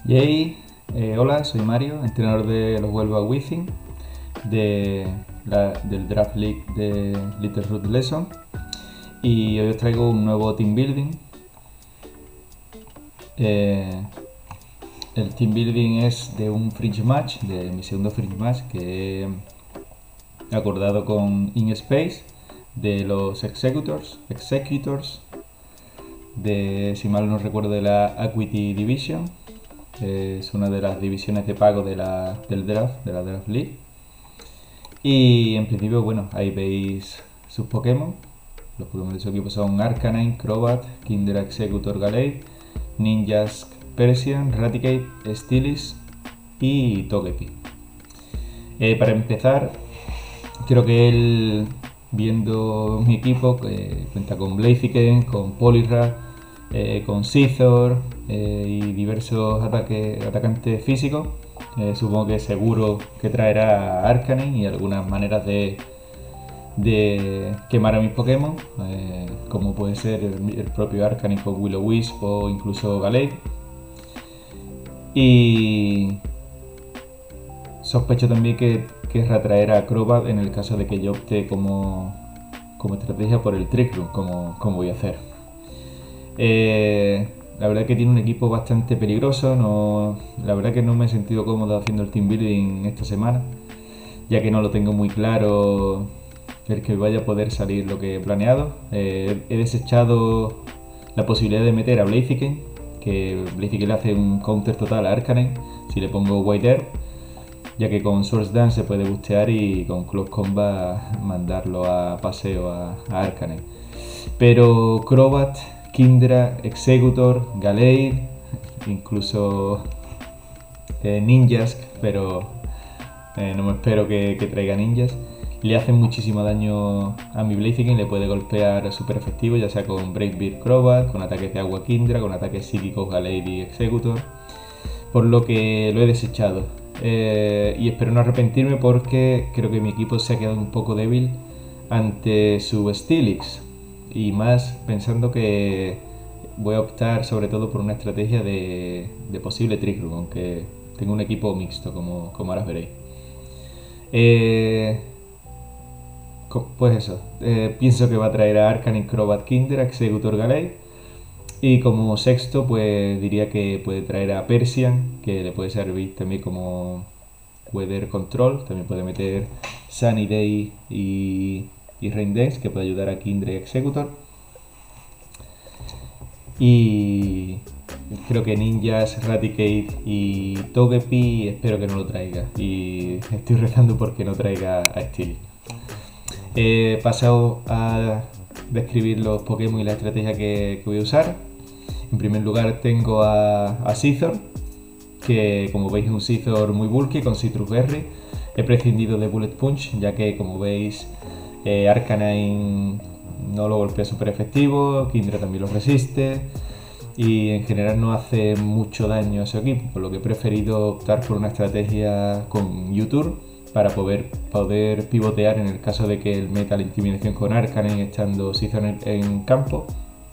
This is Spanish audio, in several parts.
Yay, hola, soy Mario, entrenador de los Huelva Within del Draft League de Little Root Lesson, y hoy os traigo un nuevo team building. El team building es de un fringe match, de mi segundo fringe match que he acordado con InSpace de los Executors de, si mal no recuerdo, de la Acuity Division. Es una de las divisiones de pago de la Draft League. Y en principio, bueno, ahí veis sus Pokémon. Los Pokémon de su equipo son Arcanine, Crobat, Kindra, Exeggutor, Gallade, Ninjask, Persian, Raticate, Steelix y Togepi. Para empezar, creo que él, viendo mi equipo, que cuenta con Blaziken, con Poliwrath, con Scizor y diversos atacantes físicos. Supongo que seguro que traerá Arcanine y algunas maneras de quemar a mis Pokémon, como puede ser el propio Arcanine con Will-O-Wisp o incluso Gallade. Y sospecho también que querrá traer a Crobat en el caso de que yo opte como estrategia por el Trick Room, como voy a hacer. La verdad que tiene un equipo bastante peligroso. La verdad que no me he sentido cómodo haciendo el team building esta semana, ya que no lo tengo muy claro el que vaya a poder salir lo que he planeado. He desechado la posibilidad de meter a Blaziken, que Blaziken le hace un counter total a Arcanine si le pongo White Air, ya que con Swords Dance se puede bustear y con Close Combat mandarlo a paseo a Arcanine. Pero Crobat, Kindra, Exeggutor, Gallade, incluso Ninjask, pero no me espero que traiga Ninjas, le hacen muchísimo daño a mi Blaziken. Le puede golpear súper efectivo, ya sea con Brave Bird Crobat, con ataques de agua Kindra, con ataques psíquicos Gallade y Exeggutor, por lo que lo he desechado. Y espero no arrepentirme, porque creo que mi equipo se ha quedado un poco débil ante su Steelix, y más pensando que voy a optar sobre todo por una estrategia de posible Trick Room, aunque tengo un equipo mixto, como ahora veréis. Pues eso, pienso que va a traer a Arcanine, Crobat, Kindra, Exeggutor, Gallade, y como sexto pues diría que puede traer a Persian, que le puede servir también como Weather Control. También puede meter Sunny Day y Rain Dance, que puede ayudar a Kindra y Exeggutor. Y creo que Ninjas, Raticate y Togepi espero que no lo traiga, y estoy rezando porque no traiga a Steelix. He pasado a describir los Pokémon y la estrategia que voy a usar. En primer lugar tengo a Scizor, que como veis es un Scizor muy bulky con Citrus Berry. He prescindido de Bullet Punch, ya que como veis Arcanine no lo golpea súper efectivo, Kindra también lo resiste y en general no hace mucho daño a su equipo, por lo que he preferido optar por una estrategia con YouTube para poder pivotear en el caso de que él meta la intimidación con Arcanine estando Scizor en campo.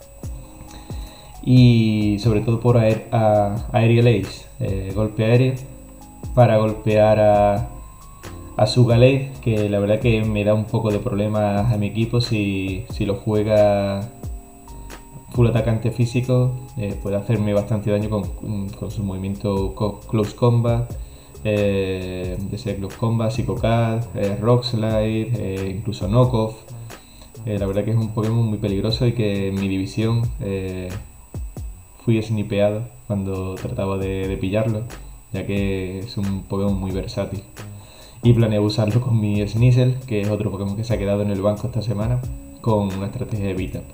Y sobre todo por Aerial Ace, golpe aéreo, para golpear a su Gallade, que la verdad que me da un poco de problemas a mi equipo si lo juega full atacante físico. Puede hacerme bastante daño con su movimiento Close Combat, Close Combat, Psycho-Cut, Rock Slide, incluso Knockoff. La verdad que es un Pokémon muy peligroso y que en mi división fui snipeado cuando trataba de pillarlo, ya que es un Pokémon muy versátil. Y planeo usarlo con mi Sneasel, que es otro Pokémon que se ha quedado en el banco esta semana, con una estrategia de beat-up.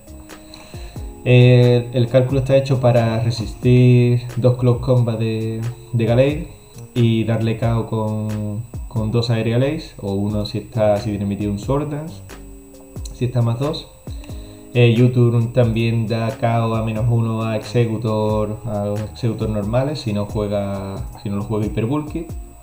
El cálculo está hecho para resistir 2 Close Combat de Gallade y darle KO con 2 Aerial Ace, o uno si tiene metido un Sword Dance, si está más 2. YouTube también da KO a -1 a los Exeggutor normales si no lo juega Hyper Bulky.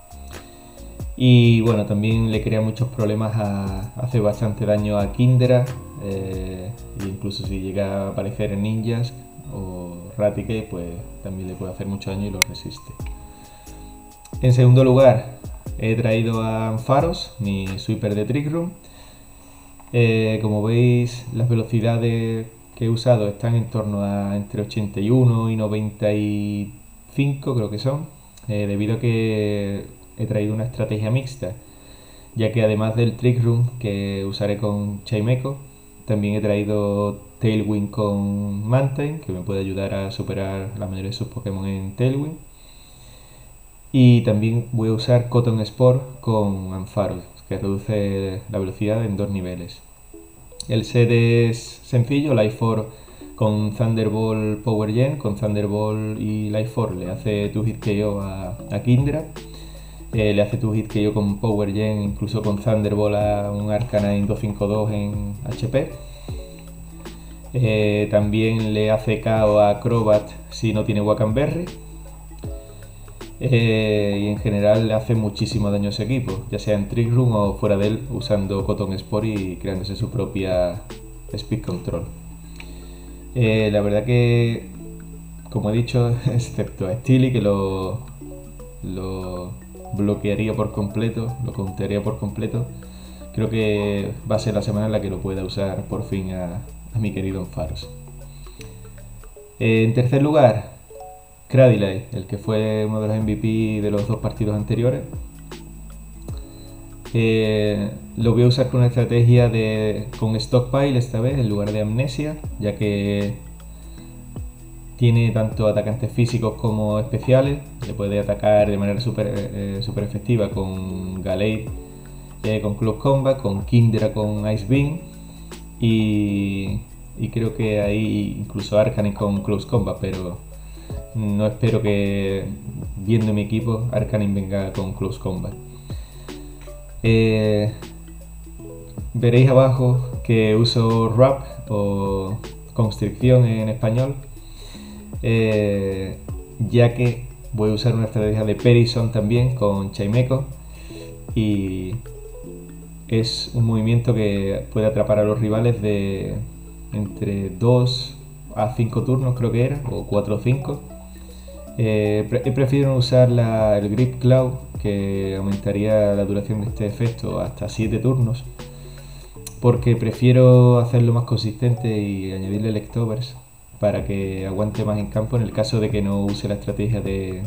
Y bueno, también le crea muchos problemas, hace bastante daño a Kindra, incluso si llega a aparecer en Ninjas o Raticate, pues también le puede hacer mucho daño y lo resiste. En segundo lugar he traído a Ampharos, mi sweeper de Trick Room. Como veis, las velocidades que he usado están en torno a entre 81 y 95, creo que son, debido a que he traído una estrategia mixta, ya que además del Trick Room que usaré con Chimecho, también he traído Tailwind con Mantine, que me puede ayudar a superar la mayoría de sus Pokémon en Tailwind. Y también voy a usar Cotton Spore con Ampharos, que reduce la velocidad en 2 niveles. El set es sencillo, Life Orb con Thunderbolt Power Gen, con Thunderbolt y Life Orb le hace 2-hit KO a Kindra. Le hace 2-hit KO con Power Gen, incluso con Thunderbolt a un Arcanine 252 en HP. También le hace KO a Crobat si no tiene Wackenberry. Y en general le hace muchísimo daño a ese equipo, ya sea en Trick Room o fuera de él, usando Cotton Spore y creándose su propia Speed Control. La verdad que, como he dicho, excepto a Steely, que lo bloquearía por completo, lo countearía por completo, creo que va a ser la semana en la que lo pueda usar por fin a mi querido Ampharos. En tercer lugar, Cradily, el que fue uno de los MVP de los 2 partidos anteriores. Lo voy a usar con una estrategia con Stockpile esta vez en lugar de Amnesia, ya que tiene tanto atacantes físicos como especiales. Le puede atacar de manera super efectiva con Gallade, con Close Combat, con Kindra con Ice Beam y creo que hay incluso Arcanine con Close Combat, pero no espero que, viendo mi equipo, Arcanine venga con Close Combat. Veréis abajo que uso Wrap o Constricción en español, ya que voy a usar una estrategia de Perison también con Chimecho y es un movimiento que puede atrapar a los rivales de entre 2 a 5 turnos, creo que era, o 4 o 5. Prefiero usar el Grip Cloud, que aumentaría la duración de este efecto hasta 7 turnos, porque prefiero hacerlo más consistente y añadirle Leftovers para que aguante más en campo en el caso de que no use la estrategia de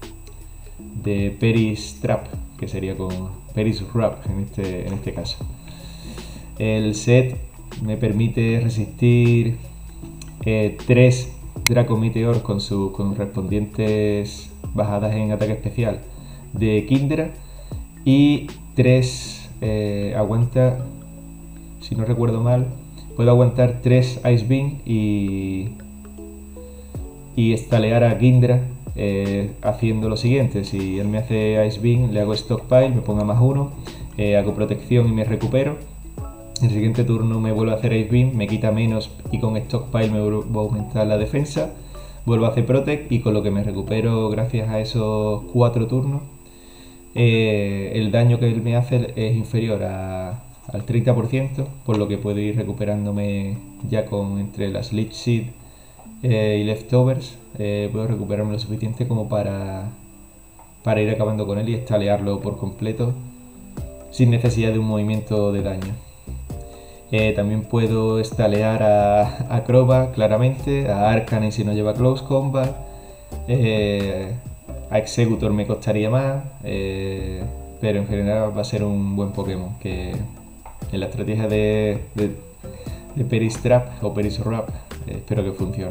Peris Trap, que sería con Peris Wrap en este caso. El set me permite resistir 3 Draco Meteor con sus correspondientes bajadas en ataque especial de Kindra y 3 aguanta, si no recuerdo mal, puedo aguantar 3 Ice Beam y estalear a Kindra haciendo lo siguiente: si él me hace Ice Beam, le hago Stockpile, me ponga +1, hago protección y me recupero. En el siguiente turno me vuelvo a hacer Ice Beam, me quita menos y con Stockpile me vuelvo a aumentar la defensa. Vuelvo a hacer Protect y con lo que me recupero gracias a esos 4 turnos, el daño que él me hace es inferior al 30%, por lo que puedo ir recuperándome ya con entre las Leech Seed y Leftovers. Puedo recuperarme lo suficiente como para ir acabando con él y estalearlo por completo sin necesidad de un movimiento de daño. También puedo estalear a Crobat claramente, a Arcanine si no lleva Close Combat, a Exeggutor me costaría más, pero en general va a ser un buen Pokémon que en la estrategia de Peris Trap o Peris Wrap espero que funcione.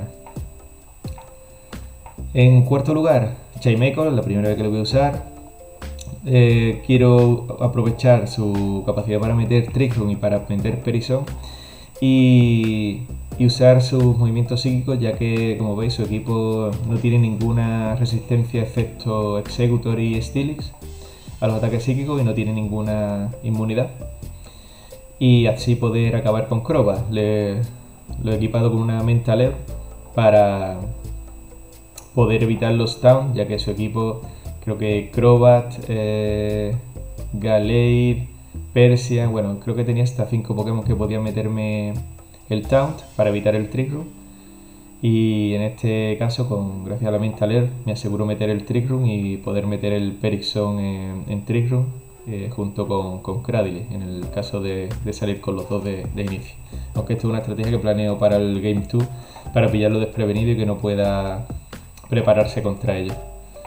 En cuarto lugar, Chimecho, la primera vez que lo voy a usar. Quiero aprovechar su capacidad para meter Trick Room y para meter Perison y usar sus movimientos psíquicos, ya que, como veis, su equipo no tiene ninguna resistencia excepto Exeggutor y Steelix a los ataques psíquicos y no tiene ninguna inmunidad, y así poder acabar con Crobat. Lo he equipado con una Mental Air para poder evitar los Taunt, ya que su equipo, creo que Crobat, Gallade, Persian, bueno, creo que tenía hasta 5 Pokémon que podían meterme el Taunt para evitar el Trick Room. Y en este caso, gracias a la Mental Air, me aseguro meter el Trick Room y poder meter el Perickson en Trick Room junto con Cradily, en el caso de salir con los dos de inicio. Aunque esto es una estrategia que planeo para el Game 2, para pillarlo desprevenido y que no pueda prepararse contra ello.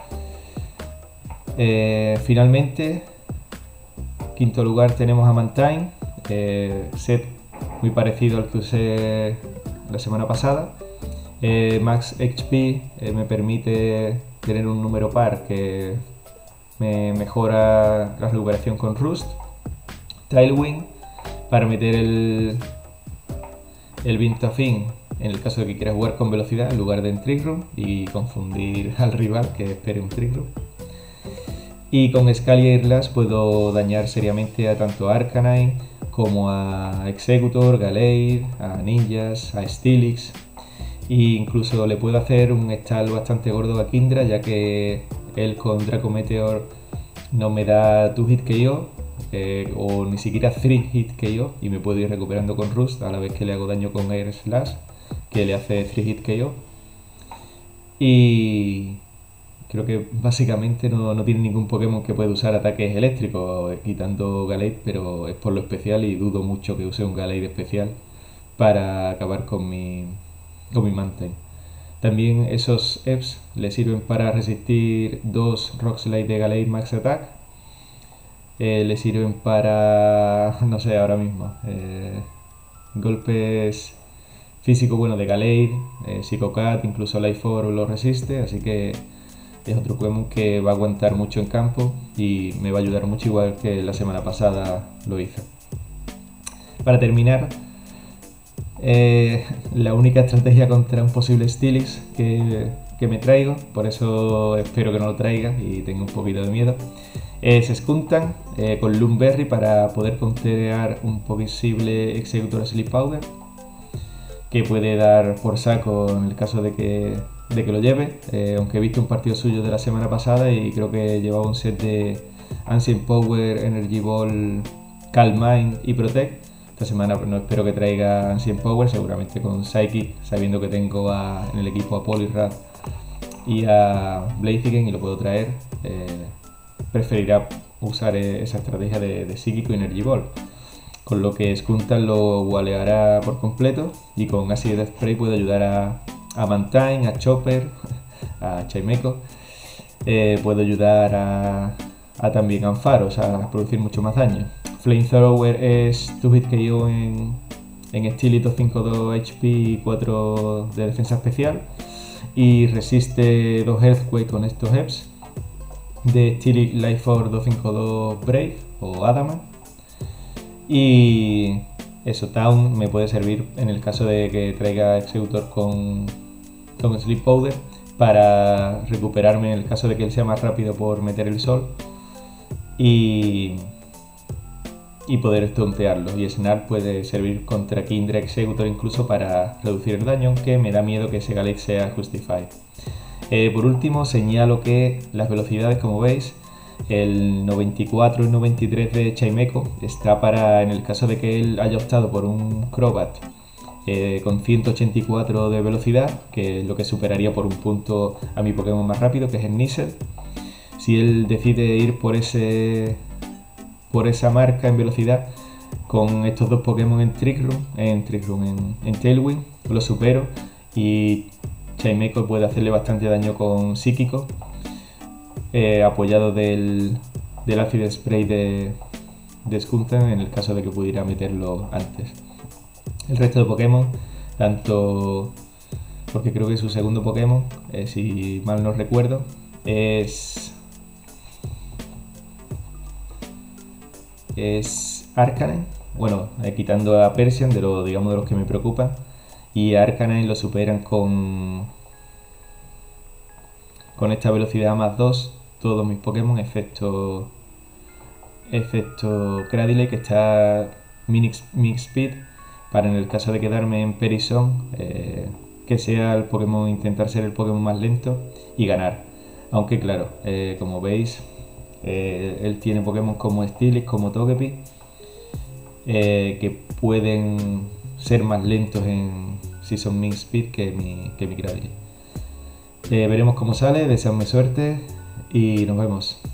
Finalmente, quinto lugar tenemos a Mantine, set muy parecido al que usé la semana pasada. Max HP me permite tener un número par que me mejora la recuperación con Rust. Tailwind para meter el Vintafin en el caso de que quieras jugar con velocidad en lugar de en Trick Room y confundir al rival que espere un Trick Room. Y con Scaly Airlash puedo dañar seriamente a tanto a Arcanine como a Executor, Galeid, a Ninjas, a Steelix. E incluso le puedo hacer un stall bastante gordo a Kindra, ya que él con Draco Meteor no me da 2-hit KO o ni siquiera 3-hit KO y me puedo ir recuperando con Rust a la vez que le hago daño con Air Slash, que le hace 3-hit KO. Y creo que básicamente no tiene ningún Pokémon que pueda usar ataques eléctricos, quitando Galeid, pero es por lo especial y dudo mucho que use un Galeid especial para acabar con mi Mantine. También esos EVs le sirven para resistir 2 Rock Slide de Galeid Max Attack. Le sirven para, no sé, ahora mismo, golpes físicos buenos de Galeid, Psycho-Cat, incluso Life Orb lo resiste, así que es otro Pokémon que va a aguantar mucho en campo y me va a ayudar mucho, igual que la semana pasada lo hizo. Para terminar, la única estrategia contra un posible Steelix que me traigo, por eso espero que no lo traiga y tengo un poquito de miedo, es Skuntank con Loomberry para poder counterear un posible Executor Sleep Powder, que puede dar por saco en el caso de que lo lleve, aunque he visto un partido suyo de la semana pasada y creo que llevaba un set de Ancient Power, Energy Ball, Calm Mind y Protect. Esta semana no espero que traiga Ancient Power, seguramente con Psychic, sabiendo que tengo en el equipo a Poliwrath y a Blaziken y lo puedo traer. Preferirá usar esa estrategia de Psíquico y Energy Ball, con lo que Skuntank lo waleará por completo y con Acid Spray puede ayudar a Mantine, a Chopper, a Chimecho. Puede ayudar a también Ampharos a producir mucho más daño. Flamethrower es 2-hit KO en Steelito 5-2 HP y 4 de defensa especial y resiste 2 Earthquake con estos EVs de Steelix Life Orb 252 Brave o Adamant. Y eso, Town me puede servir en el caso de que traiga Executor con Sleep Powder para recuperarme en el caso de que él sea más rápido por meter el sol y poder stuntearlo. Y Snarl puede servir contra Kindra Executor incluso para reducir el daño, aunque me da miedo que ese Galeid sea Justified. Por último, señalo que las velocidades, como veis, el 94 y 93 de Chimecho está para, en el caso de que él haya optado por un Crobat con 184 de velocidad, que es lo que superaría por un punto a mi Pokémon más rápido, que es el Nizzle. Si él decide ir por esa marca en velocidad, con estos dos Pokémon en Tailwind, lo supero y Chimecho puede hacerle bastante daño con Psíquico, apoyado del Acid Spray de Skuntank en el caso de que pudiera meterlo antes. El resto de Pokémon, tanto porque creo que su segundo Pokémon, si mal no recuerdo, es Arcanine, bueno, quitando a Persian de los que me preocupan, y a Arcanine lo superan con esta velocidad más 2 todos mis Pokémon, excepto Cradily, que está Mix Speed, para en el caso de quedarme en Perickson, que sea el Pokémon, intentar ser el Pokémon más lento y ganar. Aunque claro, como veis, él tiene Pokémon como Steelix, como Togepi, que pueden ser más lentos Season Min Speed que mi Gravity. Veremos cómo sale, deseadme suerte y nos vemos.